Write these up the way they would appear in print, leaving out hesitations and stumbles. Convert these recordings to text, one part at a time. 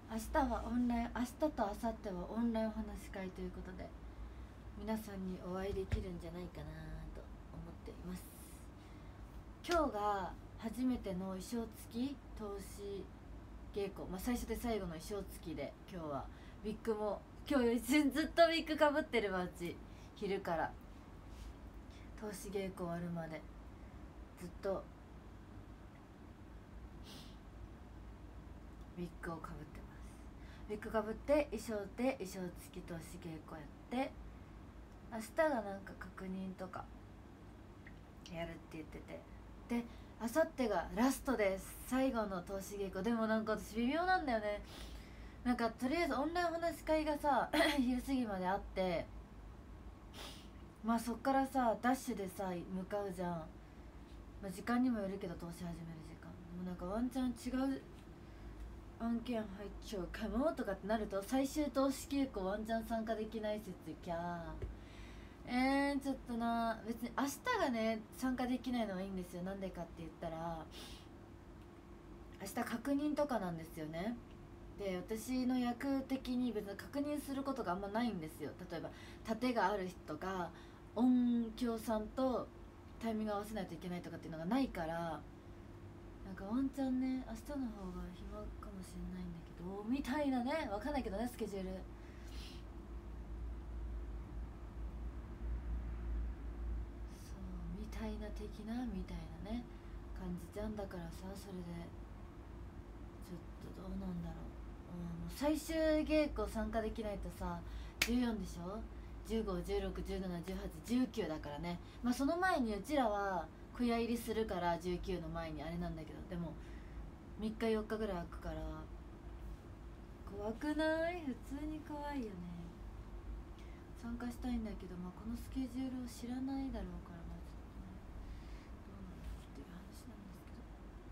明日はオンライン、明日と明後日はオンラインお話し会ということで、皆さんにお会いできるんじゃないかなと思っています。今日が初めての衣装付き投資稽古、最初で最後の衣装付きで、今日はウィッグも今日ずっとウィッグかぶってるわ。うち昼から投資稽古終わるまでずっとウィッグをかぶってます。ウィッグかぶって衣装で衣装付き投資稽古やって、明日がなんか確認とかやるって言ってて、で明後日がラストです、最後の投資稽古。でもなんか私微妙なんだよね。なんかとりあえずオンラインお話し会がさ昼過ぎまであって、そっからさダッシュでさ向かうじゃん。時間にもよるけど、投資始める時間でもなんかワンチャン違う案件入っちゃうかもとかってなると、最終投資稽古ワンチャン参加できない説キャー。ちょっとな、別に明日がね参加できないのはいいんですよ。なんでかって言ったら、明日確認とかなんですよね。で私の役的に別に確認することがあんまないんですよ。例えば盾がある人が音響さんとタイミング合わせないといけないとかっていうのがないから、なんかワンチャンね明日の方が暇かもしれないんだけどみたいなね、わかんないけどね、スケジュール。そうみたいな的なみたいなね感じじゃん。だからさ、それでちょっとどうなんだろう、もう最終稽古参加できないとさ、14でしょ、1516171819だからね。その前にうちらは小屋入りするから、19の前にあれなんだけど、でも3日4日ぐらい空くから怖くない？普通に怖いよね。参加したいんだけど、このスケジュールを知らないだろうから、ちょっとね、どうなのっていう話なんですけど。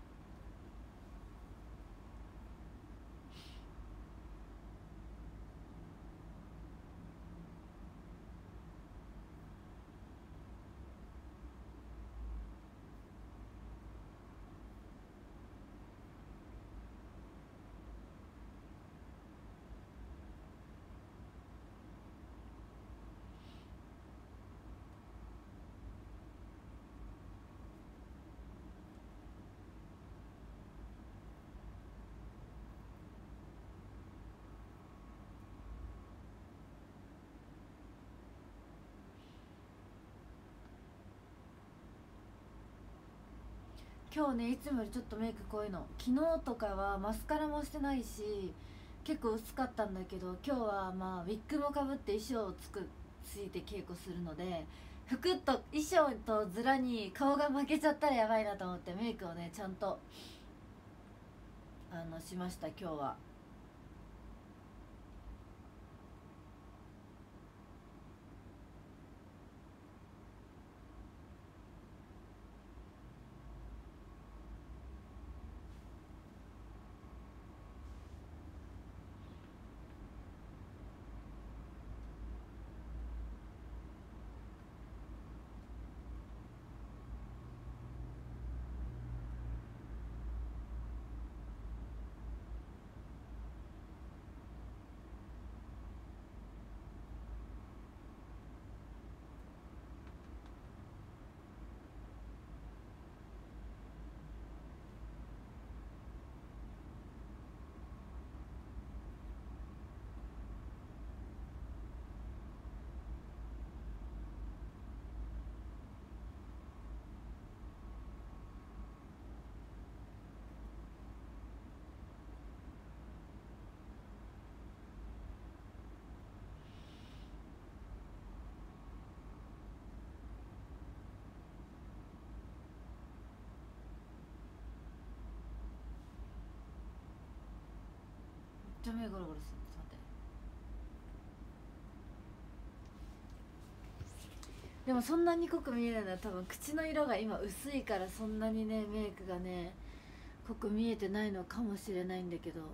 今日ねいつもよりちょっとメイク濃いの。昨日とかはマスカラもしてないし結構薄かったんだけど、今日はウィッグもかぶって衣装をついて稽古するので、服と衣装とズラに顔が負けちゃったらやばいなと思って、メイクをねちゃんとしました、今日は。めっちゃ目ゴロゴロする。ちょっと待って。でもそんなに濃く見えないのは多分口の色が今薄いから、そんなにねメイクがね濃く見えてないのかもしれないんだけど、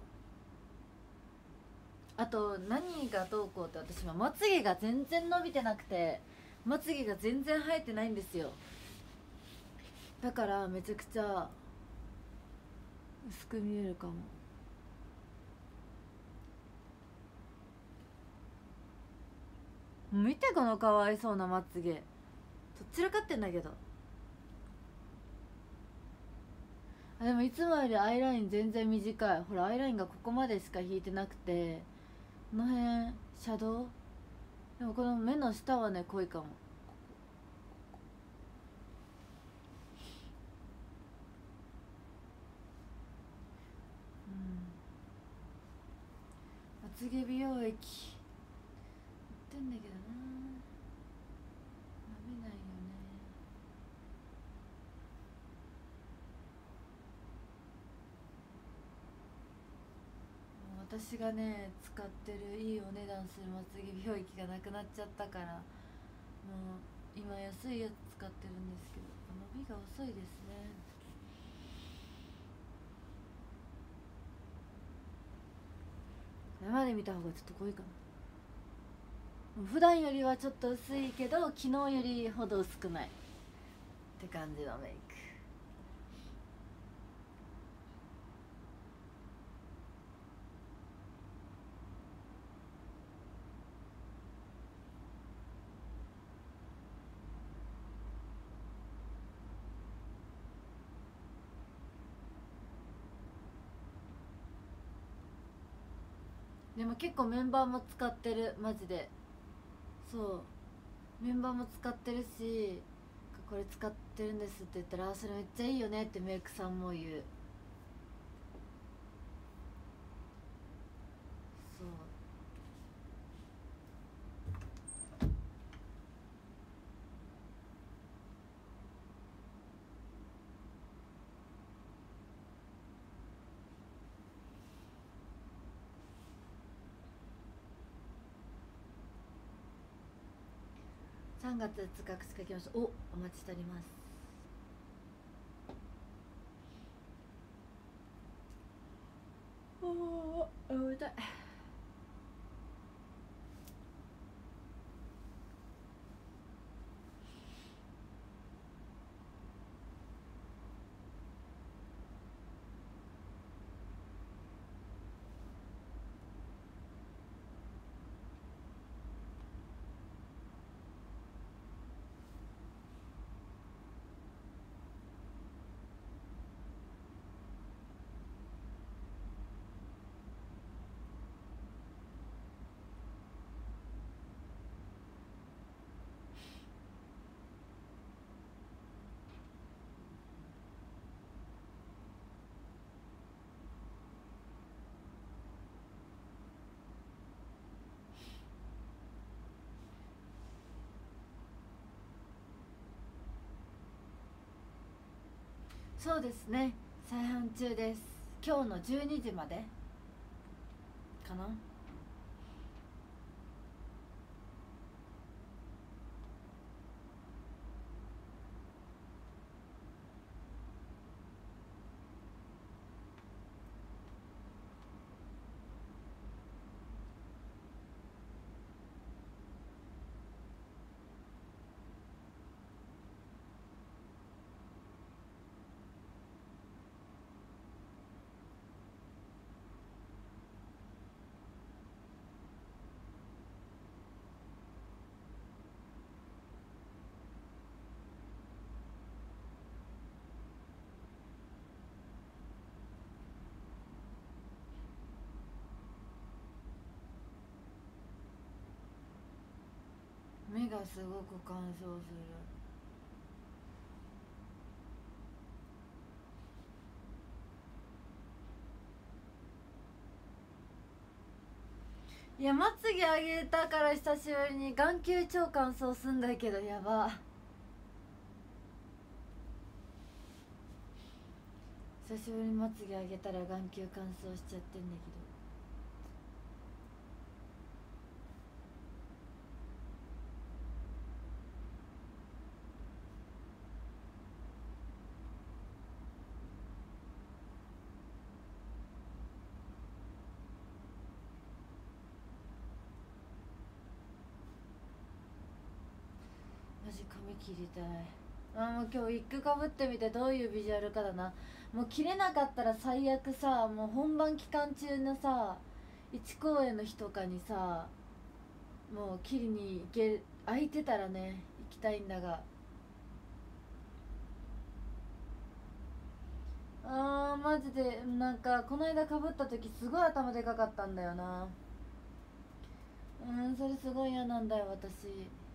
あと何がどうこうって、私はまつげが全然伸びてなくて、まつげが全然生えてないんですよ。だからめちゃくちゃ薄く見えるかも。 見てこのかわいそうなまつげ、とっちらかってんだけど。あ、でもいつもよりアイライン全然短い。ほらアイラインがここまでしか引いてなくて、この辺シャドウ。でもこの目の下はね濃いかも。まつげ美容液売ってんだけどな、舐めないよね。もう私がね使ってるいいお値段するまつげ美容液がなくなっちゃったから、もう今安いやつ使ってるんですけど、伸びが遅いですね。生で見た方がちょっと濃いかな。普段よりはちょっと薄いけど昨日よりほど薄くないって感じのメイク。でも結構メンバーも使ってる、マジで。そうメンバーも使ってるし、これ使ってるんですって言ったら、あそれめっちゃいいよねってメイクさんも言う。そう3月2日2日来ました。お待ちしております。おー痛い。そうですね、再販中です。今日の12時までかな。目がすごく乾燥する。いや、まつげ上げたから久しぶりに眼球超乾燥すんだけど、やば。久しぶりにまつげ上げたら眼球乾燥しちゃってんだけど。マジ髪切りたい。もう今日ウィッグかぶってみてどういうビジュアルかだな。もう切れなかったら最悪さ、もう本番期間中のさ1公演の日とかにさもう切りに行ける、空いてたらね行きたいんだが、マジでなんかこの間かぶった時すごい頭でかかったんだよな。それすごい嫌なんだよ私。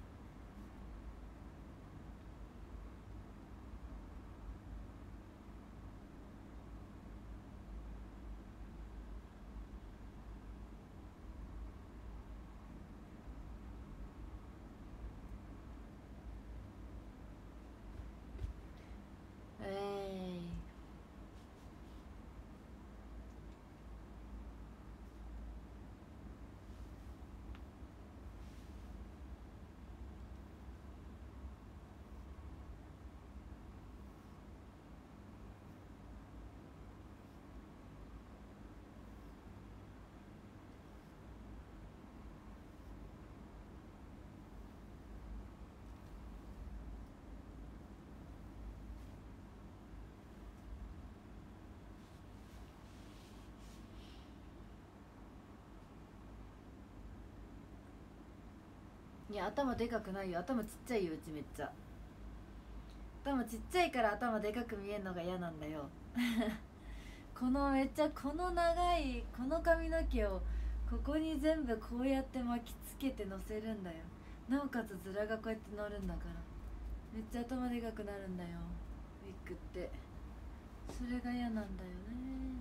いや頭でかくないよ、頭ちっちゃいよ、うちめっちゃ頭ちっちゃいから頭でかく見えるのが嫌なんだよこのめっちゃこの長いこの髪の毛をここに全部こうやって巻きつけて乗せるんだよ。なおかつズラがこうやって乗るんだから、めっちゃ頭でかくなるんだよウィッグって。それが嫌なんだよね。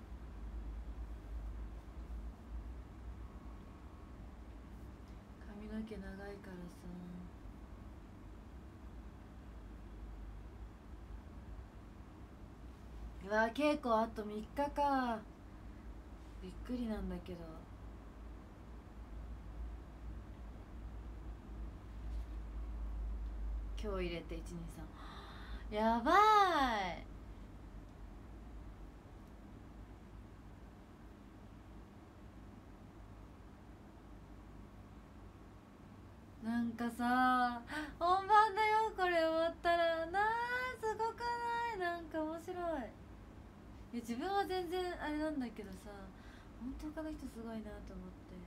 髪の毛長いからさ。うわ稽古あと3日か、びっくりなんだけど。今日入れて123やばい。なんかさ本番だよこれ終わったらなあ、すごくない？なんか面白い。いや自分は全然あれなんだけどさ、本当他の人すごいなと思って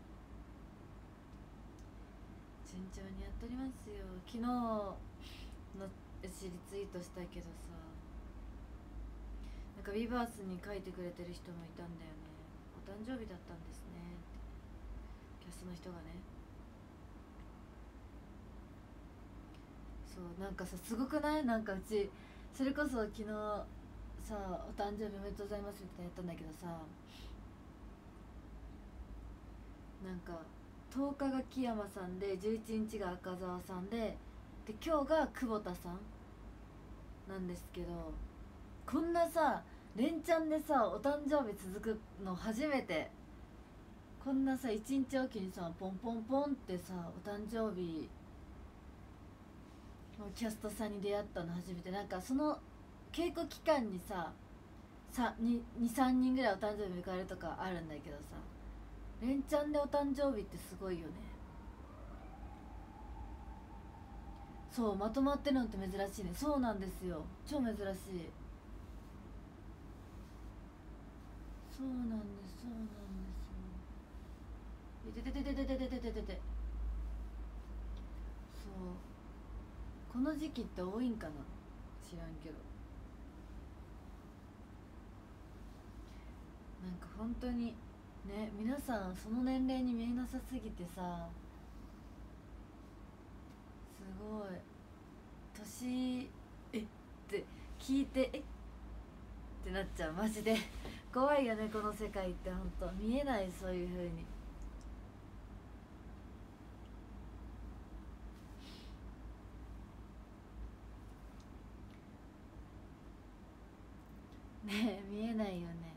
順調にやっておりますよ。昨日の私リツイートしたけどさ、なんかウィバースに書いてくれてる人もいたんだよね。お誕生日だったんですねってキャストの人がね。そうなんかさすごくない？なんかうちそれこそ昨日さお誕生日おめでとうございますみたいなやったんだけどさ、なんか10日が木山さんで11日が赤澤さんで今日が久保田さんなんですけど、こんなさ連チャンでさお誕生日続くの初めて。こんなさ一日おきにさポンポンポンってさお誕生日のキャストさんに出会ったの初めて。なんかその稽古期間にさ23人ぐらいお誕生日迎えるとかあるんだけどさ、連チャンでお誕生日ってすごいよね。そうまとまってるのって珍しいね。そうなんですよ、超珍しい。そうなんですそうなんです。でてててててててててて、そうこの時期って多いんかな、知らんけど。なんか本当にね、皆さんその年齢に見えなさすぎてさ、すごい年って聞いてってなっちゃうマジで怖いよねこの世界って。本当見えない、そういう風にね、見えないよね。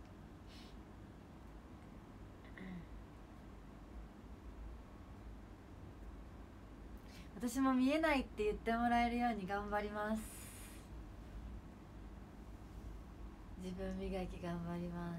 私も見えないって言ってもらえるように頑張ります。自分磨き頑張ります。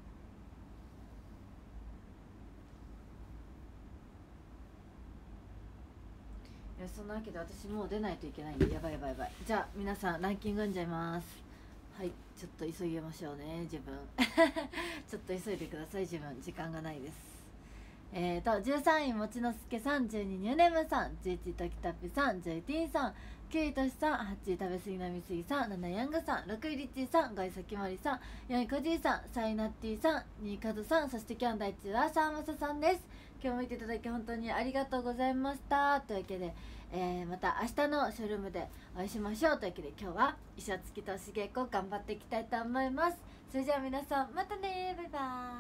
いやそんなわけで私もう出ないといけないんで、やばいやばいやばい。じゃあ皆さんランキング読んじゃいます。はい、ちょっと急ぎましょうね自分ちょっと急いでください、自分時間がないです。 13位もちのすけさん、12位ニューネムさん、11位ときたっぴさん、10位ティーンさん、9位としさん、8位食べ過ぎのみすぎさん、7位ヤングさん、6位リッチーさん、5位さきまりさん、4位コジーさん、3位ナッティさん、2位カズさん、そして今日の第1位はさあまささんです。今日も見ていただき本当にありがとうございました。というわけで、また明日のショールームでお会いしましょう。というわけで今日は衣装付きとし稽古頑張っていきたいと思います。それじゃあ皆さんまたね、バイバーイ。